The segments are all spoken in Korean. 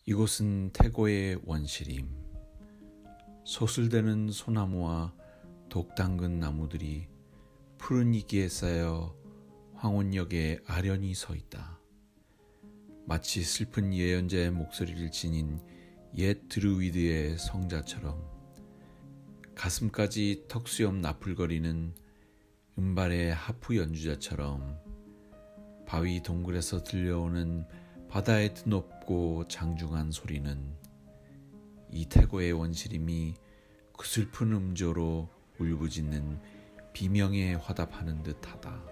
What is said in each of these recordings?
이곳은 태고의 원시림. 소슬대는 소나무와 독당근 나무들이 푸른 이기에 쌓여 황혼역에 아련히 서 있다. 마치 슬픈 예언자의 목소리를 지닌 옛 드루이드의 성자처럼 가슴까지 턱수염 나풀거리는 은발의 하프 연주자처럼 바위 동굴에서 들려오는 바다의 드높고 장중한 소리는 이 태고의 원시림이 그 슬픈 음조로 울부짖는 비명에 화답하는 듯하다.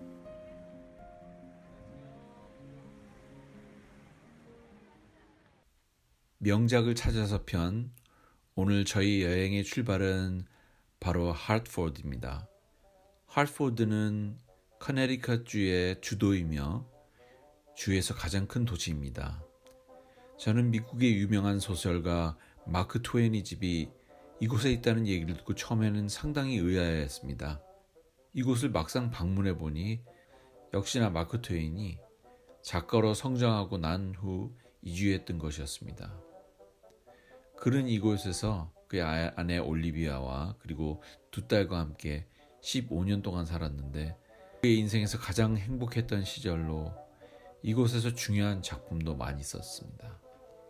명작을 찾아서 편, 오늘 저희 여행의 출발은 바로 하트포드입니다. 하트포드는 커네리컷주의 주도이며 주에서 가장 큰 도시입니다. 저는 미국의 유명한 소설가 마크 트웨인의 집이 이곳에 있다는 얘기를 듣고 처음에는 상당히 의아해했습니다. 이곳을 막상 방문해 보니 역시나 마크 트웨인이 작가로 성장하고 난 후 이주했던 것이었습니다. 그는 이곳에서 그의 아내 올리비아와 그리고 두 딸과 함께 15년 동안 살았는데 그의 인생에서 가장 행복했던 시절로 이곳에서 중요한 작품도 많이 썼습니다.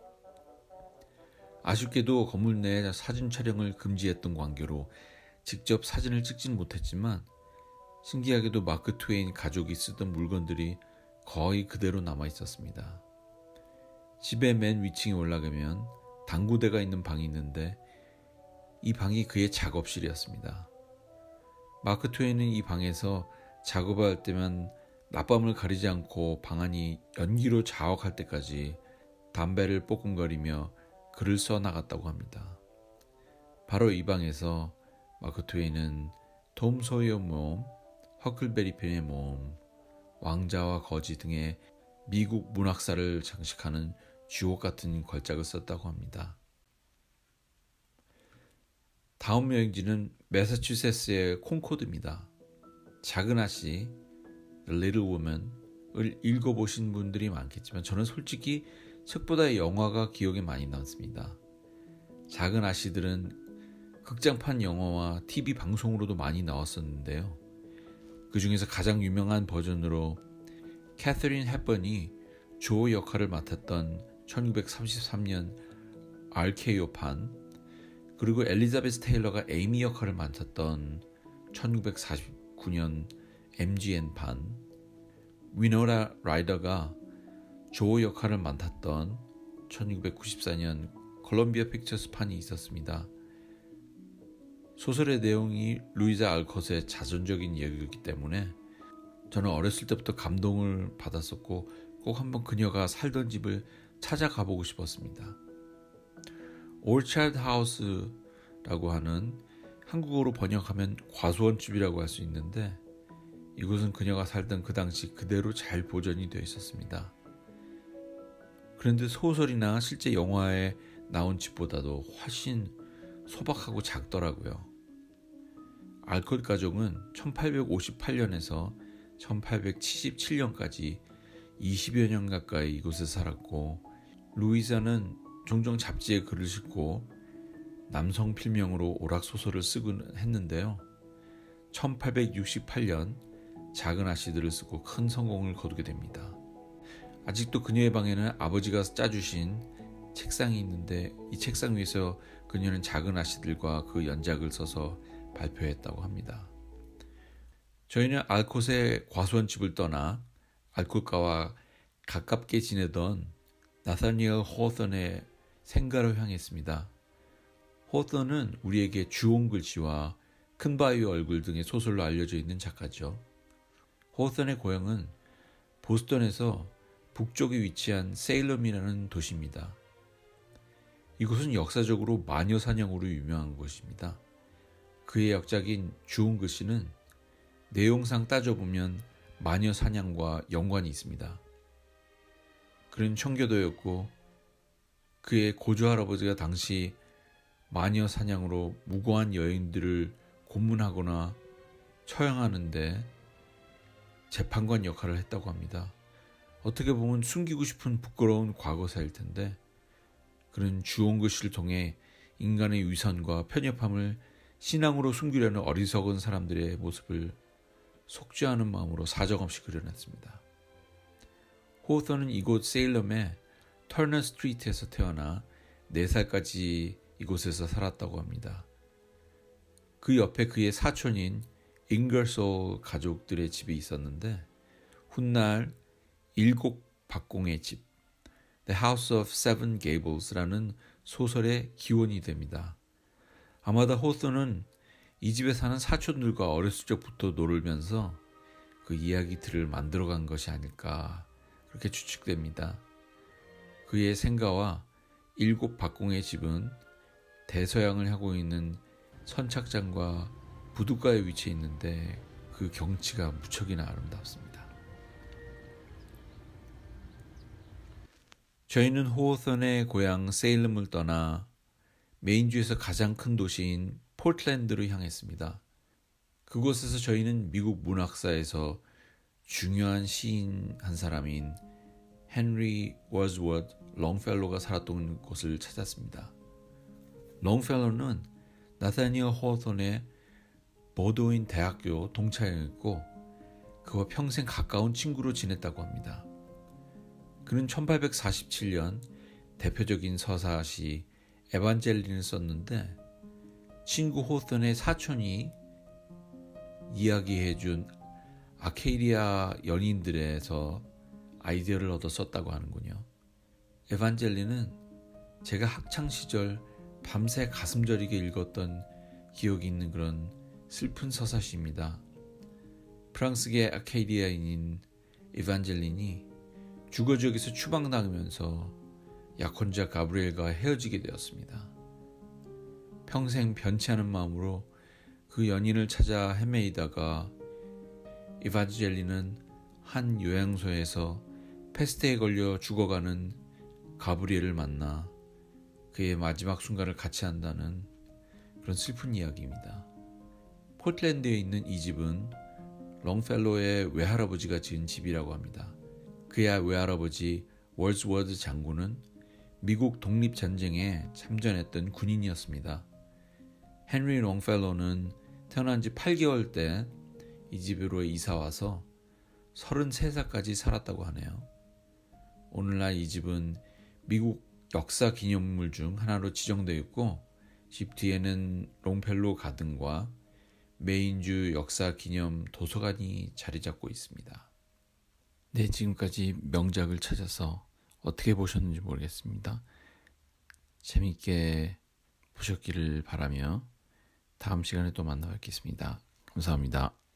아쉽게도 건물 내 사진 촬영을 금지했던 관계로 직접 사진을 찍진 못했지만 신기하게도 마크 트웨인 가족이 쓰던 물건들이 거의 그대로 남아 있었습니다. 집의 맨 위층에 올라가면 당구대가 있는 방이 있는데 이 방이 그의 작업실이었습니다. 마크 트웨인은 이 방에서 작업할 때면 낮밤을 가리지 않고 방 안이 연기로 자욱할 때까지 담배를 뽀끔거리며 글을 써나갔다고 합니다. 바로 이 방에서 마크 트웨인은 톰 소이어 모험, 허클베리 핀의 모험, 왕자와 거지 등의 미국 문학사를 장식하는 주옥 같은 걸작을 썼다고 합니다. 다음 여행지는 매사추세츠의 콘코드입니다. 작은 아씨, The Little Woman을 읽어보신 분들이 많겠지만 저는 솔직히 책보다 영화가 기억에 많이 남습니다. 작은 아씨들은 극장판 영화와 TV 방송으로도 많이 나왔었는데요. 그 중에서 가장 유명한 버전으로 캐서린 헵번이 조 역할을 맡았던 1933년 RKO판, 그리고 엘리자베스 테일러가 에이미 역할을 맡았던 1949년 MGN판, 위노나 라이더가 조 역할을 맡았던 1994년 콜럼비아 픽처스판이 있었습니다. 소설의 내용이 루이자 알콧의 자전적인 이야기이기 때문에 저는 어렸을 때부터 감동을 받았었고 꼭 한번 그녀가 살던 집을 찾아가 보고 싶었습니다. 올차일드 하우스라고 하는 한국어로 번역하면 과수원집이라고 할 수 있는데 이곳은 그녀가 살던 그 당시 그대로 잘 보존이 되어 있었습니다. 그런데 소설이나 실제 영화에 나온 집보다도 훨씬 소박하고 작더라고요. 알콧 가족은 1858년에서 1877년까지 20여 년 가까이 이곳에 살았고 루이자는 종종 잡지에 글을 싣고 남성 필명으로 오락소설을 쓰곤 했는데요. 1868년 작은 아씨들을 쓰고 큰 성공을 거두게 됩니다. 아직도 그녀의 방에는 아버지가 짜주신 책상이 있는데 이 책상 위에서 그녀는 작은 아씨들과 그 연작을 써서 발표했다고 합니다. 저희는 알콧의 과수원집을 떠나 알콧가와 가깝게 지내던 나사니엘 호선의 생가로 향했습니다. 호선은 우리에게 주홍 글씨와 큰 바위 얼굴 등의 소설로 알려져 있는 작가죠. 호선의 고향은 보스턴에서 북쪽에 위치한 세일럼이라는 도시입니다. 이곳은 역사적으로 마녀 사냥으로 유명한 곳입니다. 그의 역작인 주홍 글씨는 내용상 따져보면 마녀 사냥과 연관이 있습니다. 그는 청교도였고 그의 고조할아버지가 당시 마녀 사냥으로 무고한 여인들을 고문하거나 처형하는데 재판관 역할을 했다고 합니다. 어떻게 보면 숨기고 싶은 부끄러운 과거사일 텐데 그는 주온 글씨를 통해 인간의 위선과 편협함을 신앙으로 숨기려는 어리석은 사람들의 모습을 속죄하는 마음으로 사정없이 그려냈습니다. 호우턴은 이곳 세일럼의 터너 스트리트에서 태어나 4살까지 이곳에서 살았다고 합니다. 그 옆에 그의 사촌인 잉거솔 가족들의 집이 있었는데 훗날 7 박공의 집, The House of Seven Gables라는 소설의 기원이 됩니다. 아마도 호우턴은 이 집에 사는 사촌들과 어렸을 적부터 놀면서 그 이야기들을 만들어간 것이 아닐까 그렇게 추측됩니다. 그의 생가와 7 박공의 집은 대서양을 향하고 있는 선착장과 부둣가에 위치해 있는데 그 경치가 무척이나 아름답습니다. 저희는 호우턴의 고향 세일럼을 떠나 메인주에서 가장 큰 도시인 포틀랜드로 향했습니다. 그곳에서 저희는 미국 문학사에서 중요한 시인 한 사람인 헨리 워즈워드 롱펠로가 살았던 곳을 찾았습니다. 롱펠로는 나타니엘 호우턴의 버도인 대학교 동창이었고 그와 평생 가까운 친구로 지냈다고 합니다. 그는 1847년 대표적인 서사시 에반젤린을 썼는데 친구 호우턴의 사촌이 이야기해준 아케이디아 연인들에서 아이디어를 얻어 썼다고 하는군요. 에반젤린은 제가 학창시절 밤새 가슴 저리게 읽었던 기억이 있는 그런 슬픈 서사시입니다. 프랑스계 아케이디아인인 에반젤린이 주거 지역에서 추방당하면서 약혼자 가브리엘과 헤어지게 되었습니다. 평생 변치 않은 마음으로 그 연인을 찾아 헤매이다가 에반젤린은 한 요양소에서 패스트에 걸려 죽어가는 가브리엘을 만나 그의 마지막 순간을 같이 한다는 그런 슬픈 이야기입니다. 포틀랜드에 있는 이 집은 롱펠로의 외할아버지가 지은 집이라고 합니다. 그의 외할아버지 월즈워드 장군은 미국 독립전쟁에 참전했던 군인이었습니다. 헨리 롱펠로는 태어난 지 8개월 때 이 집으로 이사와서 33살까지 살았다고 하네요. 오늘날 이 집은 미국 역사 기념물 중 하나로 지정되어 있고 집 뒤에는 롱펠로 가든과 메인주 역사 기념 도서관이 자리 잡고 있습니다. 네, 지금까지 명작을 찾아서 어떻게 보셨는지 모르겠습니다. 재미있게 보셨기를 바라며 다음 시간에 또 만나 뵙겠습니다. 감사합니다.